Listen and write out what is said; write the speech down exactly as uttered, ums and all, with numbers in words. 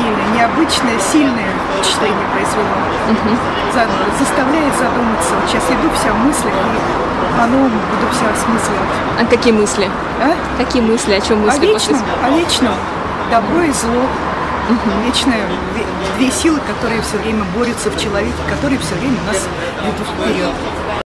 удивительное, необычное, сильное впечатление произвело. Угу. За, заставляет задуматься. Вот сейчас иду вся в мыслях и по-новому буду вся осмысливать. А какие мысли? А? Какие мысли? О чем О мысли? вечном, о вечном. Добро и зло. Угу. Вечное, две силы, которые все время борются в человеке, которые все время нас ведут вперед.